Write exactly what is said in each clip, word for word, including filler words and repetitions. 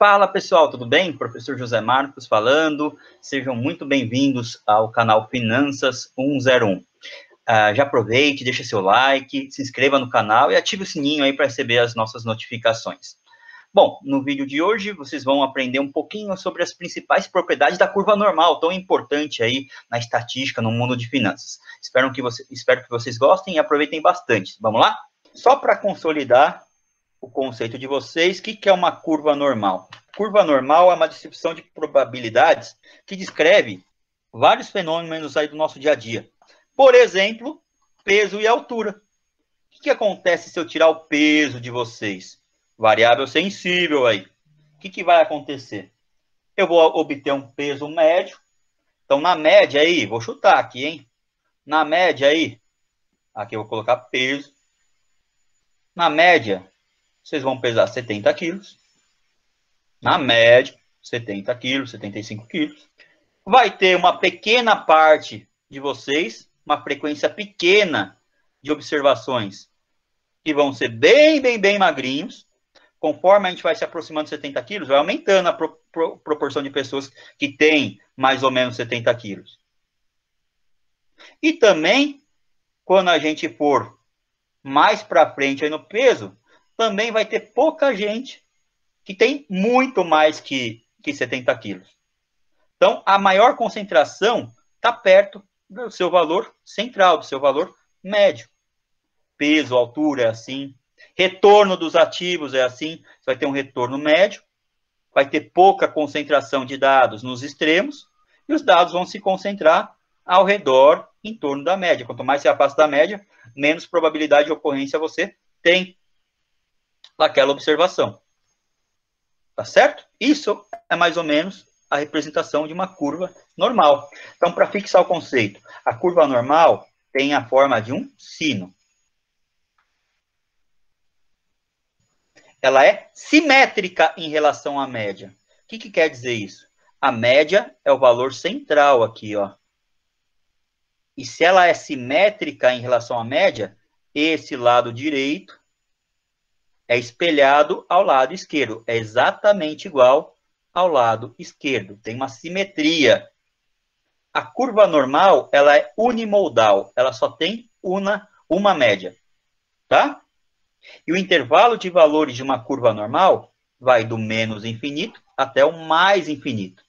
Fala pessoal, tudo bem? Professor José Marcos falando, sejam muito bem-vindos ao canal Finanças cento e um. Uh, já aproveite, deixa seu like, se inscreva no canal e ative o sininho aí para receber as nossas notificações. Bom, no vídeo de hoje vocês vão aprender um pouquinho sobre as principais propriedades da curva normal, tão importante aí na estatística, no mundo de finanças. Espero que, você, espero que vocês gostem e aproveitem bastante. Vamos lá? Só para consolidar o conceito de vocês, o que, que é uma curva normal? Curva normal é uma distribuição de probabilidades que descreve vários fenômenos aí do nosso dia a dia. Por exemplo, peso e altura. O que, que acontece se eu tirar o peso de vocês? Variável sensível aí. O que, que vai acontecer? Eu vou obter um peso médio. Então, na média aí, vou chutar aqui, hein? Na média aí, aqui eu vou colocar peso. Na média, vocês vão pesar setenta quilos. Na média, setenta quilos, setenta e cinco quilos. Vai ter uma pequena parte de vocês, uma frequência pequena de observações, que vão ser bem, bem, bem magrinhos. Conforme a gente vai se aproximando de setenta quilos, vai aumentando a pro, pro, proporção de pessoas que têm mais ou menos setenta quilos. E também, quando a gente for mais para frente aí no peso, também vai ter pouca gente que tem muito mais que, que setenta quilos. Então, a maior concentração está perto do seu valor central, do seu valor médio. Peso, altura é assim. Retorno dos ativos é assim. Você vai ter um retorno médio. Vai ter pouca concentração de dados nos extremos. E os dados vão se concentrar ao redor, em torno da média. Quanto mais se afasta da média, menos probabilidade de ocorrência você tem daquela observação. Tá certo? Isso é mais ou menos a representação de uma curva normal. Então, para fixar o conceito, a curva normal tem a forma de um sino. Ela é simétrica em relação à média. O que, que quer dizer isso? A média é o valor central aqui, ó. E se ela é simétrica em relação à média, esse lado direito é espelhado ao lado esquerdo. É exatamente igual ao lado esquerdo. Tem uma simetria. A curva normal, ela é unimodal. Ela só tem uma, uma média. Tá? E o intervalo de valores de uma curva normal vai do menos infinito até o mais infinito.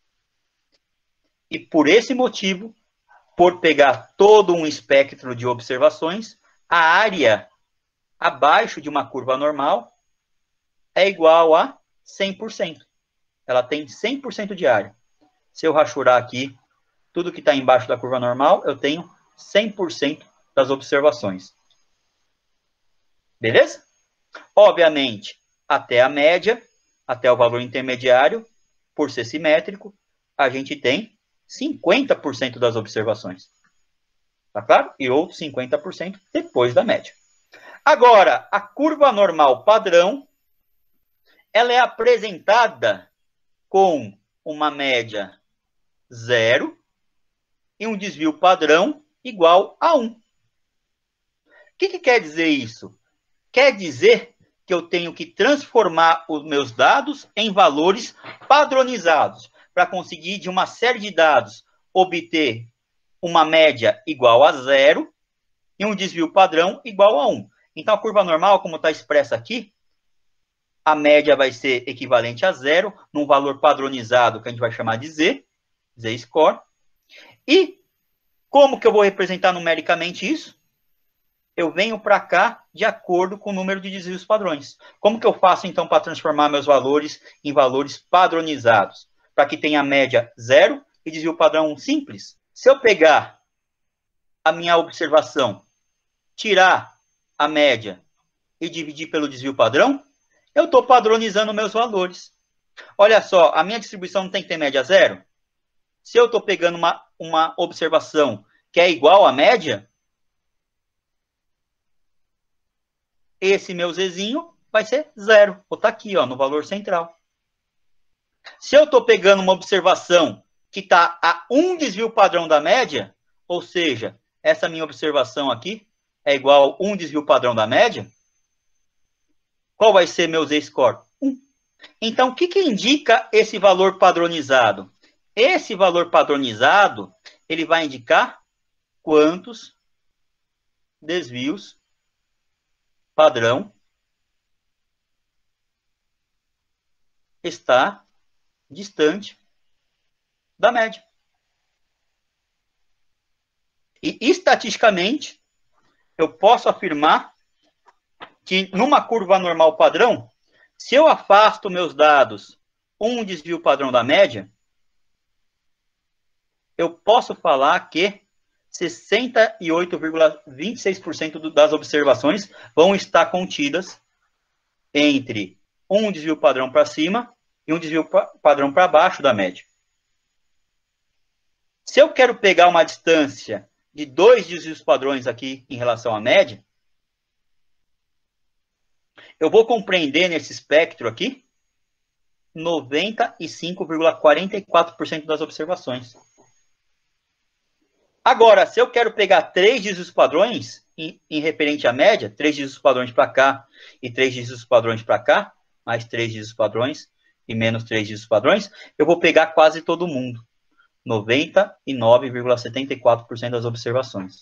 E por esse motivo, por pegar todo um espectro de observações, a área abaixo de uma curva normal é igual a cem por cento. Ela tem cem por cento de área. Se eu rachurar aqui tudo que está embaixo da curva normal, eu tenho cem por cento das observações. Beleza? Obviamente, até a média, até o valor intermediário, por ser simétrico, a gente tem cinquenta por cento das observações. Tá claro? E outros cinquenta por cento depois da média. Agora, a curva normal padrão, ela é apresentada com uma média zero e um desvio padrão igual a um. O que, que quer dizer isso? Quer dizer que eu tenho que transformar os meus dados em valores padronizados para conseguir, de uma série de dados, obter uma média igual a zero e um desvio padrão igual a um. Então, a curva normal, como está expressa aqui, a média vai ser equivalente a zero, num valor padronizado que a gente vai chamar de Z, Z-score. E como que eu vou representar numericamente isso? Eu venho para cá de acordo com o número de desvios padrões. Como que eu faço, então, para transformar meus valores em valores padronizados? Para que tenha média zero e desvio padrão simples. Se eu pegar a minha observação, tirar a média e dividir pelo desvio padrão, eu estou padronizando meus valores. Olha só, a minha distribuição não tem que ter média zero? Se eu estou pegando uma, uma observação que é igual à média, esse meu Zzinho vai ser zero. Vou estar aqui, ó, no valor central. Se eu estou pegando uma observação que está a um desvio padrão da média, ou seja, essa minha observação aqui é igual a um desvio padrão da média, qual vai ser meu Z-score? um. Então, o que, que indica esse valor padronizado? Esse valor padronizado, ele vai indicar quantos desvios padrão está distante da média. E, estatisticamente, eu posso afirmar que numa curva normal padrão, se eu afasto meus dados um desvio padrão da média, eu posso falar que sessenta e oito vírgula vinte e seis por cento das observações vão estar contidas entre um desvio padrão para cima e um desvio padrão para baixo da média. Se eu quero pegar uma distância de dois desvios padrões aqui em relação à média, eu vou compreender nesse espectro aqui noventa e cinco vírgula quarenta e quatro por cento das observações. Agora, se eu quero pegar três desvios padrões em, em referente à média, três desvios padrões para cá e três desvios padrões para cá, mais três desvios padrões e menos três desvios padrões, eu vou pegar quase todo mundo. noventa e nove vírgula setenta e quatro por cento das observações.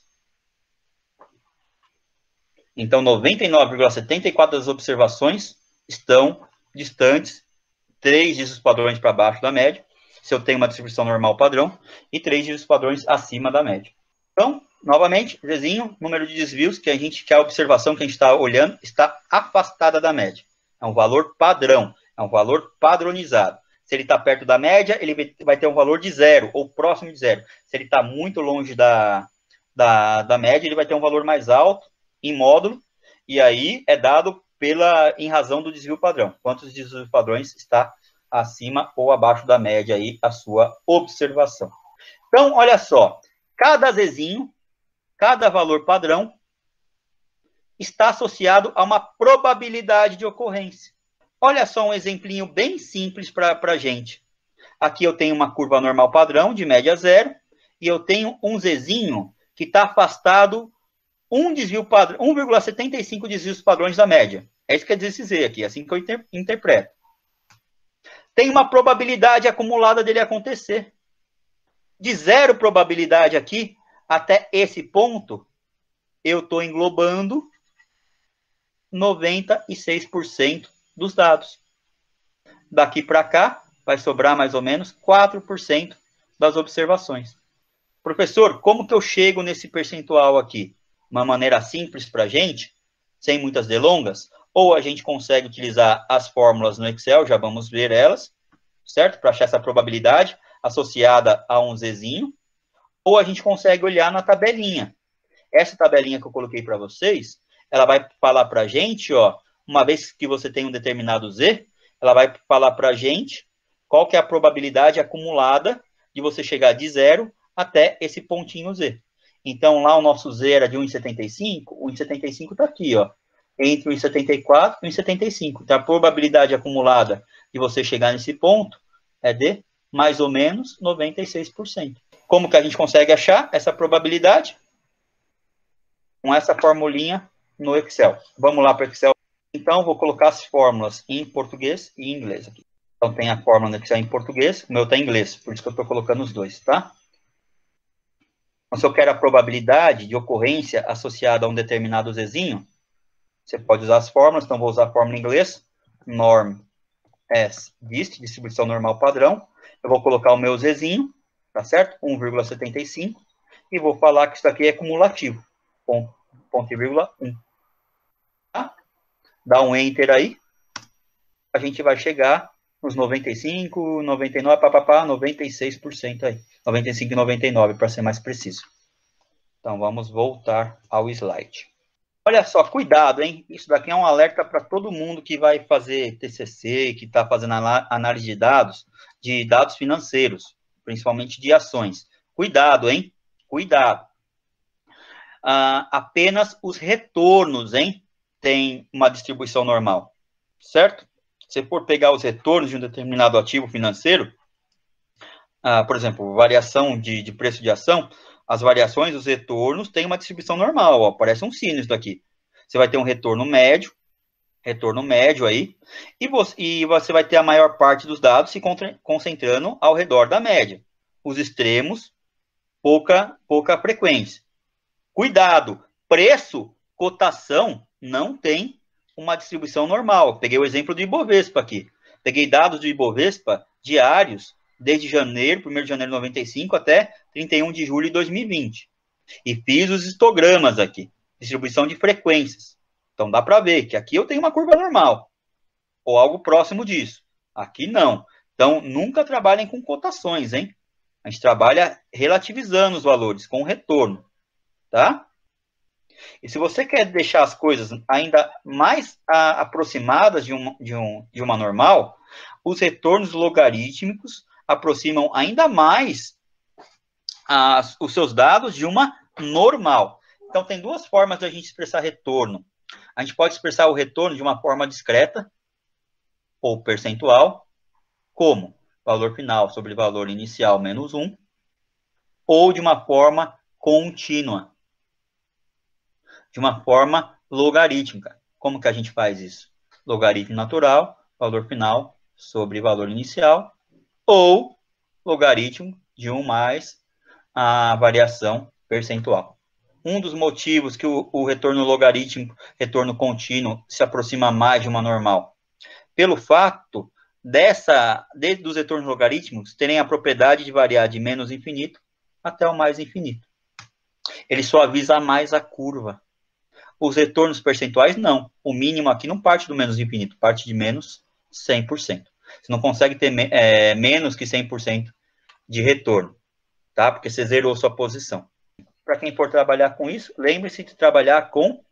Então, noventa e nove vírgula setenta e quatro por cento das observações estão distantes, três desvios padrões para baixo da média, se eu tenho uma distribuição normal padrão, e três desvios padrões acima da média. Então, novamente, Zezinho, número de desvios que a gente, que a observação que a gente está olhando está afastada da média. É um valor padrão, é um valor padronizado. Se ele está perto da média, ele vai ter um valor de zero, ou próximo de zero. Se ele está muito longe da, da, da média, ele vai ter um valor mais alto, em módulo, e aí é dado pela, em razão do desvio padrão. Quantos desvios padrões está acima ou abaixo da média aí a sua observação. Então, olha só, cada Zezinho, cada valor padrão, está associado a uma probabilidade de ocorrência. Olha só um exemplinho bem simples para a gente. Aqui eu tenho uma curva normal padrão de média zero, e eu tenho um Zezinho que está afastado um desvio padrão, um vírgula setenta e cinco desvios padrões da média. É isso que quer dizer esse Z aqui, é assim que eu inter interpreto. Tem uma probabilidade acumulada dele acontecer. De zero probabilidade aqui, até esse ponto, eu estou englobando noventa e seis por cento dos dados. Daqui para cá, vai sobrar mais ou menos quatro por cento das observações. Professor, como que eu chego nesse percentual aqui? Uma maneira simples para a gente, sem muitas delongas, ou a gente consegue utilizar as fórmulas no Excel, já vamos ver elas, certo? Para achar essa probabilidade associada a um Zezinho, ou a gente consegue olhar na tabelinha. Essa tabelinha que eu coloquei para vocês, ela vai falar para a gente, ó, uma vez que você tem um determinado Z, ela vai falar para a gente qual que é a probabilidade acumulada de você chegar de zero até esse pontinho Z. Então, lá o nosso Z era de um vírgula setenta e cinco, o um vírgula setenta e cinco está aqui, ó, entre um vírgula setenta e quatro e um vírgula setenta e cinco. Então, a probabilidade acumulada de você chegar nesse ponto é de mais ou menos noventa e seis por cento. Como que a gente consegue achar essa probabilidade? Com essa formulinha no Excel. Vamos lá para o Excel. Então, vou colocar as fórmulas em português e em inglês aqui. Então, tem a fórmula no Excel em português, o meu está em inglês, por isso que eu estou colocando os dois, tá? Então, se eu quero a probabilidade de ocorrência associada a um determinado Zezinho, você pode usar as fórmulas, então vou usar a fórmula em inglês, norm as dist, distribuição normal padrão, eu vou colocar o meu Zezinho, tá certo? um vírgula setenta e cinco, e vou falar que isso aqui é cumulativo, ponto, ponto e vírgula um. Tá? Dá um Enter aí, a gente vai chegar nos noventa e cinco, noventa e nove, papapá, noventa e seis por cento aí. noventa e cinco e noventa e nove, para ser mais preciso. Então, vamos voltar ao slide. Olha só, cuidado, hein? Isso daqui é um alerta para todo mundo que vai fazer T C C, que está fazendo análise de dados, de dados financeiros, principalmente de ações. Cuidado, hein? Cuidado. Ah, apenas os retornos, hein? Tem uma distribuição normal, certo? Se for pegar os retornos de um determinado ativo financeiro, ah, por exemplo, variação de, de preço de ação, as variações, os retornos, têm uma distribuição normal, ó, parece um sino isso daqui. Você vai ter um retorno médio, retorno médio aí, e você, e você vai ter a maior parte dos dados se concentrando ao redor da média. Os extremos, pouca, pouca frequência. Cuidado, preço, cotação, não tem uma distribuição normal. Peguei o exemplo do Ibovespa aqui. Peguei dados do Ibovespa diários, desde janeiro, primeiro de janeiro de noventa e cinco até trinta e um de julho de dois mil e vinte. E fiz os histogramas aqui, distribuição de frequências. Então, dá para ver que aqui eu tenho uma curva normal, ou algo próximo disso. Aqui não. Então, nunca trabalhem com cotações, hein? A gente trabalha relativizando os valores, com retorno, tá? E se você quer deixar as coisas ainda mais a, aproximadas de, um, de, um, de uma normal, os retornos logarítmicos aproximam ainda mais as, os seus dados de uma normal. Então, tem duas formas de a gente expressar retorno. A gente pode expressar o retorno de uma forma discreta, ou percentual, como valor final sobre valor inicial menos um, ou de uma forma contínua, de uma forma logarítmica. Como que a gente faz isso? Logaritmo natural, valor final sobre valor inicial, ou logaritmo de um mais a variação percentual. Um dos motivos que o, o retorno logarítmico, retorno contínuo, se aproxima mais de uma normal, pelo fato dessa, de, dos retornos logarítmicos terem a propriedade de variar de menos infinito até o mais infinito. Ele suaviza mais a curva. Os retornos percentuais, não. O mínimo aqui não parte do menos infinito, parte de menos cem por cento. Você não consegue ter é, menos que cem por cento de retorno, tá? Porque você zerou sua posição. Para quem for trabalhar com isso, lembre-se de trabalhar com,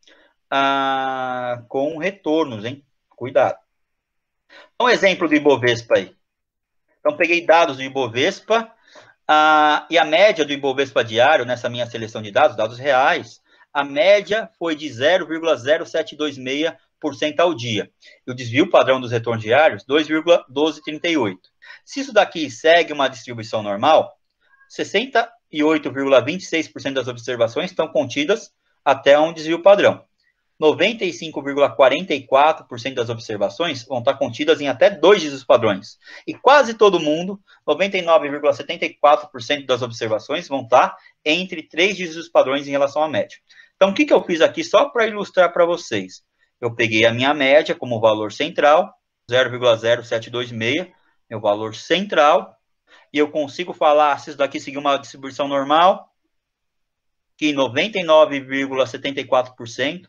ah, com retornos, hein? Cuidado. Um exemplo do Ibovespa aí. Então, peguei dados do Ibovespa, ah, e a média do Ibovespa diário, nessa minha seleção de dados, dados reais, a média foi de zero vírgula zero sete dois seis por cento ao dia. E o desvio padrão dos retornos diários, dois vírgula doze trinta e oito. Se isso daqui segue uma distribuição normal, sessenta e oito vírgula vinte e seis por cento das observações estão contidas até um desvio padrão. noventa e cinco vírgula quarenta e quatro por cento das observações vão estar contidas em até dois desvios padrões. E quase todo mundo, noventa e nove vírgula setenta e quatro por cento das observações vão estar entre três desvios padrões em relação à média. Então, o que, que eu fiz aqui só para ilustrar para vocês? Eu peguei a minha média como valor central, zero vírgula zero sete dois seis, meu valor central, e eu consigo falar se isso daqui seguir uma distribuição normal, que noventa e nove vírgula setenta e quatro por cento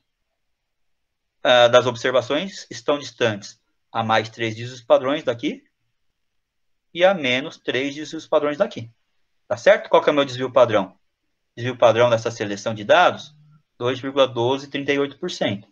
uh, das observações estão distantes a mais três desvios padrões daqui e a menos três desvios padrões daqui. Tá certo? Qual que é o meu desvio padrão? Desvio padrão dessa seleção de dados, dois vírgula doze trinta e oito por cento.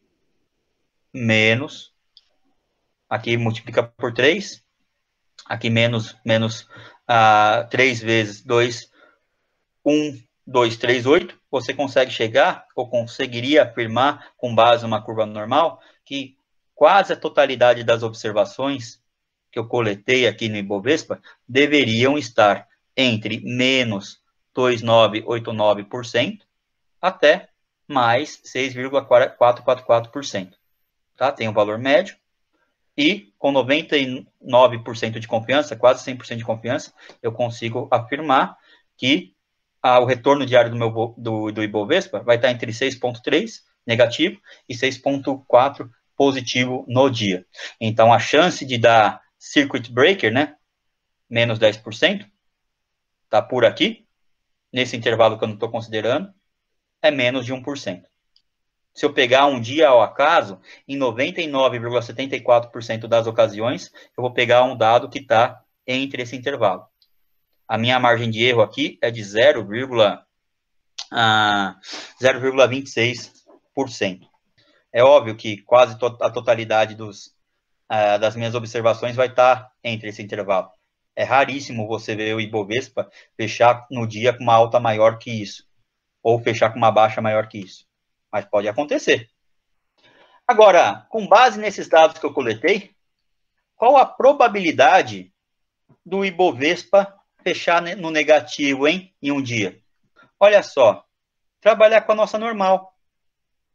Menos, aqui multiplica por três, aqui menos, menos uh, três vezes dois, um, dois, três, oito, você consegue chegar, ou conseguiria afirmar, com base numa curva normal, que quase a totalidade das observações que eu coletei aqui no Ibovespa deveriam estar entre menos dois vírgula novecentos e oitenta e nove por cento até mais seis vírgula quatrocentos e quarenta e quatro por cento. Tá? Tem o valor médio. E com noventa e nove por cento de confiança, quase cem por cento de confiança, eu consigo afirmar que ah, o retorno diário do, meu, do, do Ibovespa vai estar entre seis vírgula três negativo e seis vírgula quatro positivo no dia. Então, a chance de dar circuit breaker, né, menos dez por cento, tá por aqui, nesse intervalo que eu não estou considerando, é menos de um por cento. Se eu pegar um dia ao acaso, em noventa e nove vírgula setenta e quatro por cento das ocasiões, eu vou pegar um dado que está entre esse intervalo. A minha margem de erro aqui é de zero vírgula vinte e seis por cento. É óbvio que quase to a totalidade dos, uh, das minhas observações vai estar entre esse intervalo. É raríssimo você ver o Ibovespa fechar no dia com uma alta maior que isso, ou fechar com uma baixa maior que isso. Mas pode acontecer. Agora, com base nesses dados que eu coletei, qual a probabilidade do Ibovespa fechar no negativo, hein, em um dia? Olha só, trabalhar com a nossa normal.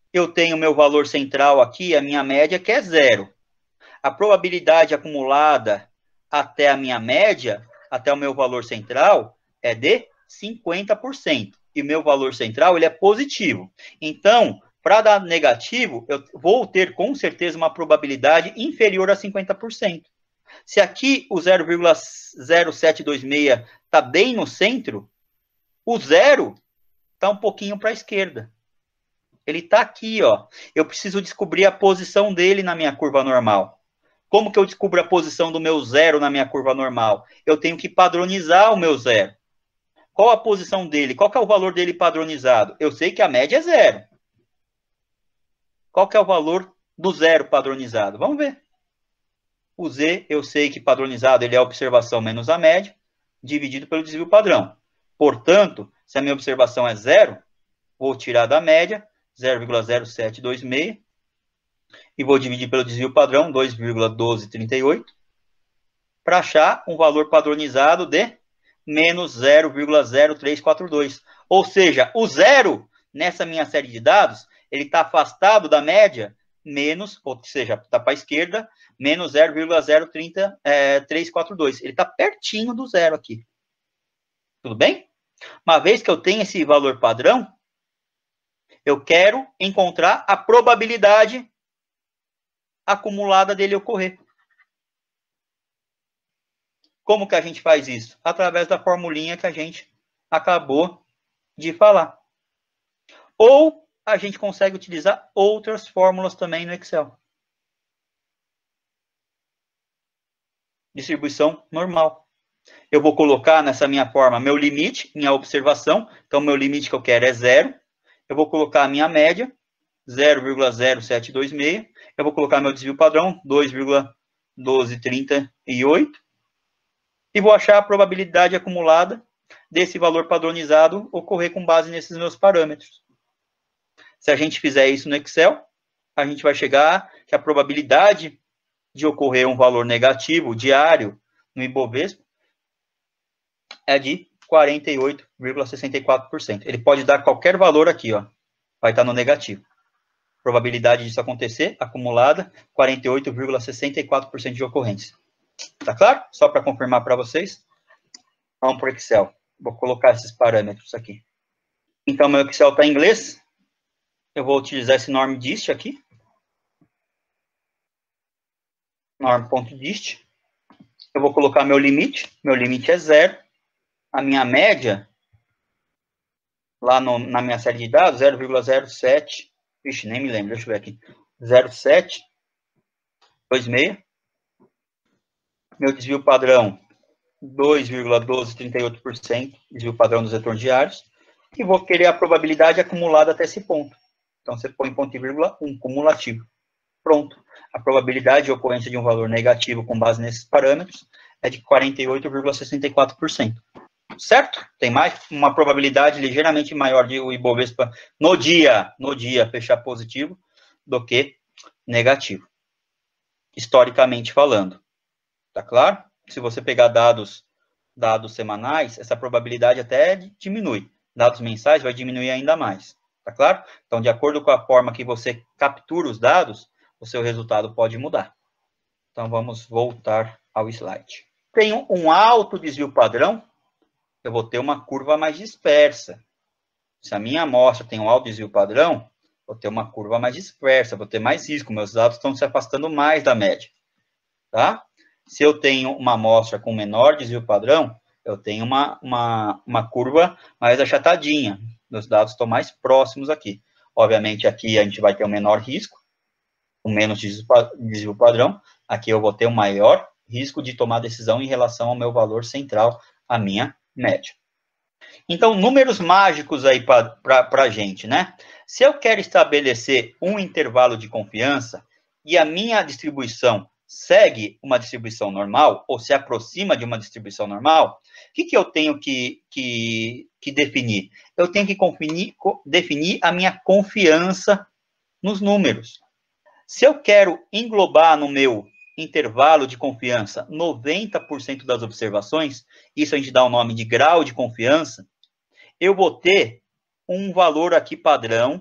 eu tenho meu valor central aqui, a minha média, que é zero. A probabilidade acumulada até a minha média, até o meu valor central, é de cinquenta por cento. E o meu valor central, ele é positivo. Então, para dar negativo, eu vou ter, com certeza, uma probabilidade inferior a cinquenta por cento. Se aqui o zero vírgula zero sete dois seis está bem no centro, o zero está um pouquinho para a esquerda. Ele está aqui, ó. Eu preciso descobrir a posição dele na minha curva normal. Como que eu descubro a posição do meu zero na minha curva normal? Eu tenho que padronizar o meu zero. Qual a posição dele? Qual que é o valor dele padronizado? Eu sei que a média é zero. Qual que é o valor do zero padronizado? Vamos ver. O Z, eu sei que padronizado ele é a observação menos a média, dividido pelo desvio padrão. Portanto, se a minha observação é zero, vou tirar da média zero vírgula zero sete dois seis e vou dividir pelo desvio padrão dois vírgula doze trinta e oito para achar um valor padronizado de menos zero vírgula zero três quatro dois. Ou seja, o zero nessa minha série de dados, ele está afastado da média, menos, ou seja, está para a esquerda, menos zero vírgula zero três quatro dois. Ele está pertinho do zero aqui. Tudo bem? Uma vez que eu tenho esse valor padrão, eu quero encontrar a probabilidade acumulada dele ocorrer. Como que a gente faz isso? Através da formulinha que a gente acabou de falar. Ou a gente consegue utilizar outras fórmulas também no Excel. Distribuição normal. Eu vou colocar nessa minha forma meu limite, minha observação. Então, meu limite que eu quero é zero. Eu vou colocar a minha média, zero vírgula zero sete dois seis. Eu vou colocar meu desvio padrão, dois vírgula doze trinta e oito. E vou achar a probabilidade acumulada desse valor padronizado ocorrer com base nesses meus parâmetros. Se a gente fizer isso no Excel, a gente vai chegar que a probabilidade de ocorrer um valor negativo diário no Ibovespa é de quarenta e oito vírgula sessenta e quatro por cento. Ele pode dar qualquer valor aqui, ó, vai estar no negativo. Probabilidade disso acontecer, acumulada, quarenta e oito vírgula sessenta e quatro por cento de ocorrência. Tá claro? Só para confirmar para vocês. Vamos para o Excel. Vou colocar esses parâmetros aqui. Então, meu Excel está em inglês. Eu vou utilizar esse norm.dist aqui. Norm.dist. Eu vou colocar meu limite. Meu limite é zero. A minha média, lá no, na minha série de dados, zero vírgula zero sete. Vixe, nem me lembro. Deixa eu ver aqui. zero vírgula sete dois seis. Meu desvio padrão, dois vírgula doze trinta e oito por cento. Desvio padrão dos retornos diários. E vou querer a probabilidade acumulada até esse ponto. Então, você põe ponto e vírgula um, cumulativo. Pronto. A probabilidade de ocorrência de um valor negativo com base nesses parâmetros é de quarenta e oito vírgula sessenta e quatro por cento. Certo? Tem mais uma probabilidade ligeiramente maior de o Ibovespa no dia, no dia fechar positivo do que negativo. Historicamente falando. Tá claro? Se você pegar dados, dados semanais, essa probabilidade até diminui. Dados mensais vai diminuir ainda mais. Tá claro? Então, de acordo com a forma que você captura os dados, o seu resultado pode mudar. Então, vamos voltar ao slide. Tenho um alto desvio padrão, eu vou ter uma curva mais dispersa. Se a minha amostra tem um alto desvio padrão, vou ter uma curva mais dispersa, vou ter mais risco, meus dados estão se afastando mais da média. Tá? Se eu tenho uma amostra com menor desvio padrão, eu tenho uma, uma, uma curva mais achatadinha. Meus dados estão mais próximos aqui. Obviamente, aqui a gente vai ter um menor risco, com menos desvio padrão. Aqui eu vou ter um maior risco de tomar decisão em relação ao meu valor central, a minha média. Então, números mágicos aí para a gente, né? Se eu quero estabelecer um intervalo de confiança e a minha distribuição segue uma distribuição normal, ou se aproxima de uma distribuição normal, o que, que eu tenho que, que, que definir? Eu tenho que confinir, definir a minha confiança nos números. Se eu quero englobar no meu intervalo de confiança noventa por cento das observações, isso a gente dá o nome de grau de confiança, eu vou ter um valor aqui padrão,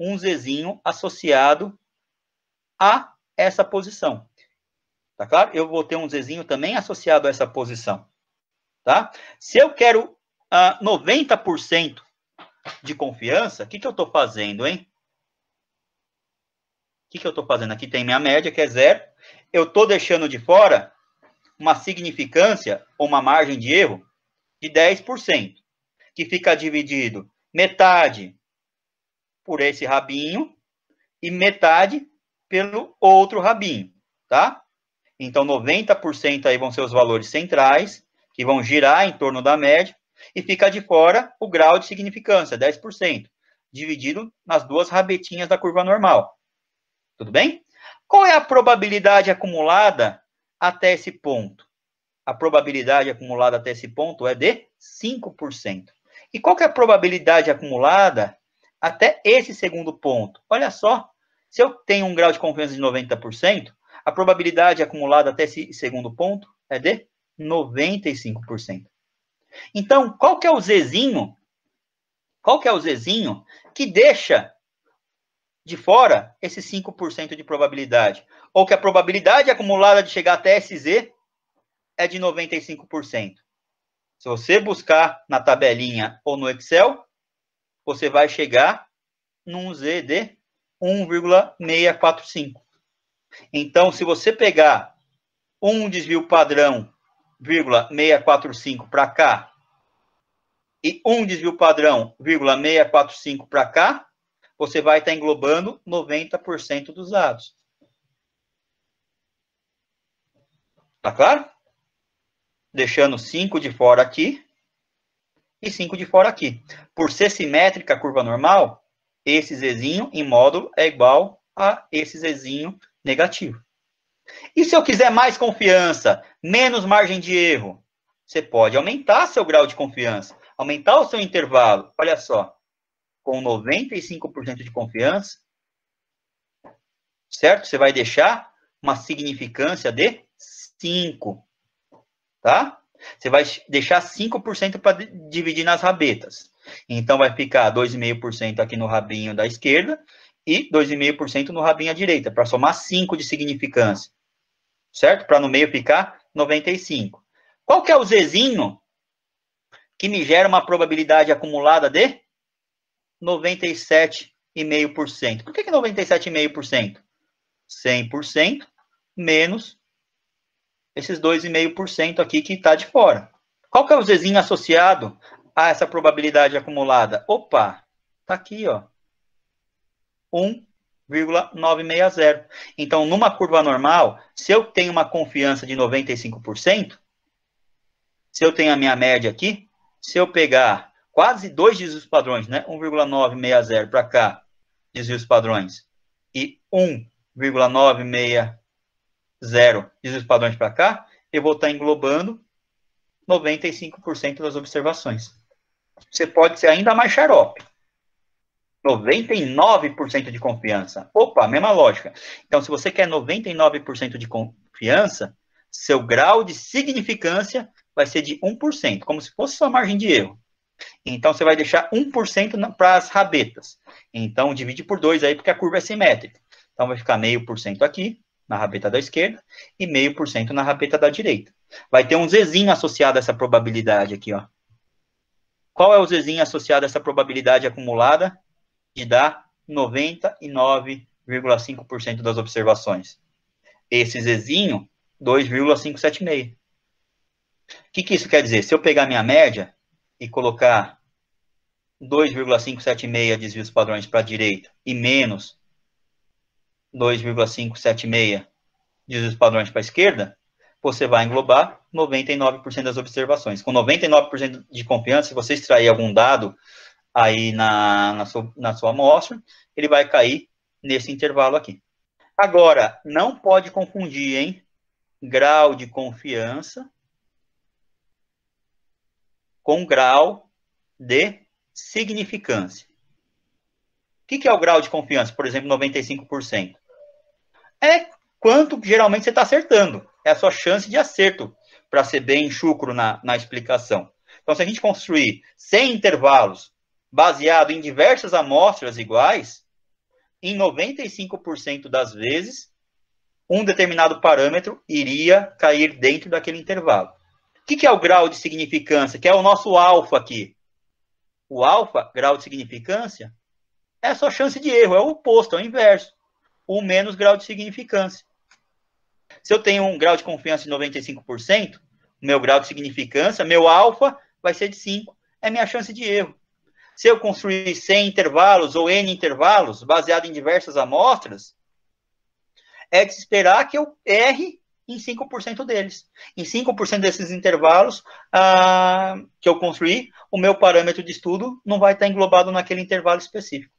um Zzinho associado a essa posição. Tá claro? Eu vou ter um Zzinho também associado a essa posição. Tá? Se eu quero uh, noventa por cento de confiança, o que, que eu estou fazendo, hein? O que, que eu estou fazendo? Aqui tem minha média, que é zero. Eu estou deixando de fora uma significância, ou uma margem de erro, de dez por cento, que fica dividido metade por esse rabinho e metade pelo outro rabinho, tá? Então, noventa por cento aí vão ser os valores centrais, que vão girar em torno da média, e fica de fora o grau de significância, dez por cento, dividido nas duas rabetinhas da curva normal. Tudo bem? Qual é a probabilidade acumulada até esse ponto? A probabilidade acumulada até esse ponto é de cinco por cento. E qual que é a probabilidade acumulada até esse segundo ponto? Olha só, se eu tenho um grau de confiança de noventa por cento, a probabilidade acumulada até esse segundo ponto é de noventa e cinco por cento. Então, qual que é o Zzinho? Qual que é o Zzinho que deixa de fora esses cinco por cento de probabilidade? Ou que a probabilidade acumulada de chegar até esse Z é de noventa e cinco por cento. Se você buscar na tabelinha ou no Excel, você vai chegar num Z de um vírgula seiscentos e quarenta e cinco. Então, se você pegar um desvio padrão, vírgula seiscentos e quarenta e cinco para cá, e um desvio padrão, vírgula seiscentos e quarenta e cinco para cá, você vai estar englobando noventa por cento dos dados. Tá claro? Deixando cinco de fora aqui e cinco de fora aqui. Por ser simétrica a curva normal, esse Zzinho em módulo é igual a esse Zzinho negativo. E se eu quiser mais confiança, menos margem de erro, você pode aumentar seu grau de confiança, aumentar o seu intervalo. Olha só, com noventa e cinco por cento de confiança, certo? Você vai deixar uma significância de cinco, tá? Você vai deixar cinco por cento para dividir nas rabetas. Então, vai ficar dois vírgula cinco por cento aqui no rabinho da esquerda e dois vírgula cinco por cento no rabinho à direita, para somar cinco de significância. Certo? Para no meio ficar noventa e cinco. Qual que é o Zzinho que me gera uma probabilidade acumulada de noventa e sete vírgula cinco por cento? Por que, que noventa e sete vírgula cinco por cento? cem por cento menos esses dois vírgula cinco por cento aqui que está de fora. Qual que é o Zzinho associado a essa probabilidade acumulada? Opa, está aqui, ó. um vírgula novecentos e sessenta. Então, numa curva normal, se eu tenho uma confiança de noventa e cinco por cento, se eu tenho a minha média aqui, se eu pegar quase dois desvios padrões, né? um vírgula novecentos e sessenta para cá, desvios padrões, e um vírgula novecentos e sessenta desvios padrões para cá, eu vou estar englobando noventa e cinco por cento das observações. Você pode ser ainda mais xarope. noventa e nove por cento de confiança. Opa, mesma lógica. Então, se você quer noventa e nove por cento de confiança, seu grau de significância vai ser de um por cento, como se fosse sua margem de erro. Então, você vai deixar um por cento para as rabetas. Então, divide por dois aí, porque a curva é simétrica. Então, vai ficar zero vírgula cinco por cento aqui, na rabeta da esquerda, e zero vírgula cinco por cento na rabeta da direita. Vai ter um Zzinho associado a essa probabilidade aqui, ó. Qual é o Zzinho associado a essa probabilidade acumulada? De dar noventa e nove vírgula cinco por cento das observações. Esse Zzinho, dois vírgula quinhentos e setenta e seis. O que, que isso quer dizer? Se eu pegar minha média e colocar dois vírgula quinhentos e setenta e seis desvios padrões para a direita e menos dois vírgula quinhentos e setenta e seis desvios padrões para a esquerda, você vai englobar noventa e nove por cento das observações. Com noventa e nove por cento de confiança, se você extrair algum dado aí na, na, sua, na sua amostra, ele vai cair nesse intervalo aqui. Agora, não pode confundir, hein? Grau de confiança com grau de significância. O que, que é o grau de confiança? Por exemplo, noventa e cinco por cento. É quanto geralmente você está acertando. É a sua chance de acerto, para ser bem chucro na, na explicação. Então, se a gente construir cem intervalos baseado em diversas amostras iguais, em noventa e cinco por cento das vezes, um determinado parâmetro iria cair dentro daquele intervalo. O que é o grau de significância? Que é o nosso alfa aqui. O alfa, grau de significância, é a sua chance de erro, é o oposto, é o inverso. O menos grau de significância. Se eu tenho um grau de confiança de noventa e cinco por cento, meu grau de significância, meu alfa vai ser de cinco, é minha chance de erro. Se eu construir cem intervalos ou N intervalos, baseado em diversas amostras, é de se esperar que eu erre em cinco por cento deles. Em cinco por cento desses intervalos ah, que eu construí, o meu parâmetro de estudo não vai estar englobado naquele intervalo específico.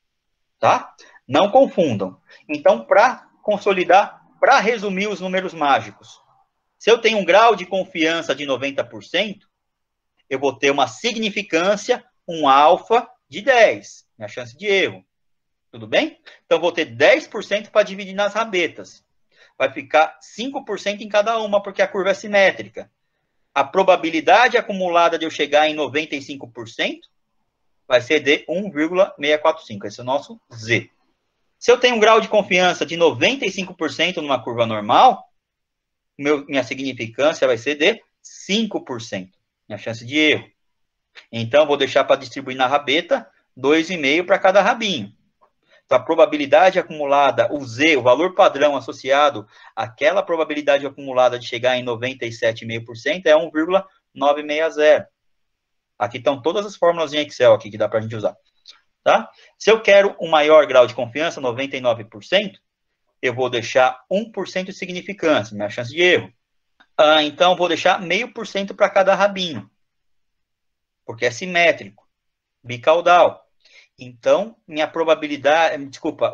Tá? Não confundam. Então, para consolidar, para resumir os números mágicos, se eu tenho um grau de confiança de noventa por cento, eu vou ter uma significância, um alfa de dez, minha chance de erro. Tudo bem? Então, vou ter dez por cento para dividir nas rabetas. Vai ficar cinco por cento em cada uma, porque a curva é simétrica. A probabilidade acumulada de eu chegar em noventa e cinco por cento vai ser de um vírgula seiscentos e quarenta e cinco. Esse é o nosso Z. Se eu tenho um grau de confiança de noventa e cinco por cento numa curva normal, meu, minha significância vai ser de cinco por cento. Minha chance de erro. Então, vou deixar para distribuir na rabeta dois vírgula cinco para cada rabinho. Então, a probabilidade acumulada, o Z, o valor padrão associado àquela probabilidade acumulada de chegar em noventa e sete vírgula cinco por cento é um vírgula novecentos e sessenta. Aqui estão todas as fórmulas em Excel aqui que dá para a gente usar. Tá? Se eu quero um maior grau de confiança, noventa e nove por cento, eu vou deixar um por cento de significância, minha chance de erro. Ah, então, vou deixar zero vírgula cinco por cento para cada rabinho, porque é simétrico, bicaudal. Então, minha probabilidade, desculpa,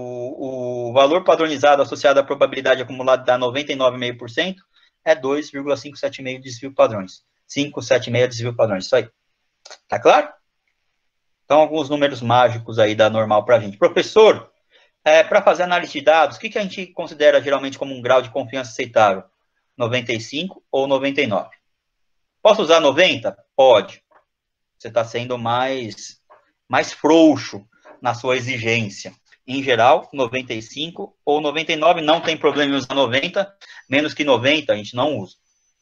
o, o valor padronizado associado à probabilidade acumulada da noventa e nove vírgula cinco por cento é dois vírgula quinhentos e setenta e cinco desvio padrões. quinhentos e setenta e cinco desvio padrões, isso aí. Tá claro? Então, alguns números mágicos aí da normal para a gente. Professor, é, para fazer análise de dados, o que, que a gente considera geralmente como um grau de confiança aceitável? noventa e cinco ou noventa e nove? Posso usar noventa? Pode. Você está sendo mais, mais frouxo na sua exigência. Em geral, noventa e cinco ou noventa e nove, não tem problema em usar noventa, menos que noventa a gente não usa.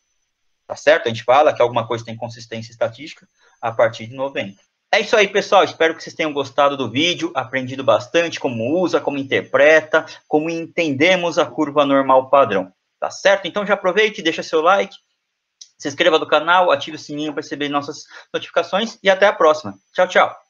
Tá certo? A gente fala que alguma coisa tem consistência estatística a partir de noventa. É isso aí, pessoal. Espero que vocês tenham gostado do vídeo, aprendido bastante como usa, como interpreta, como entendemos a curva normal padrão. Tá certo? Então já aproveite, deixa seu like, se inscreva no canal, ative o sininho para receber nossas notificações e até a próxima. Tchau, tchau.